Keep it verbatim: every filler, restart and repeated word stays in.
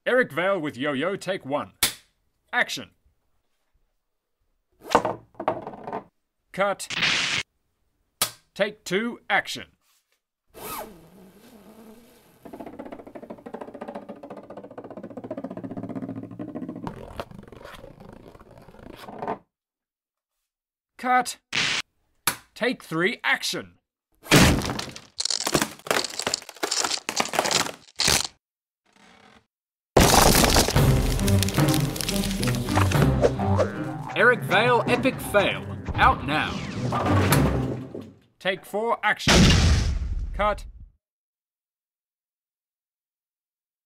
Eric Vale with Yo-Yo, take one. Action. Cut. Take two, action. Cut. Take three, action. Eric Vale Epic Fail. Out now. Take four, action. Cut.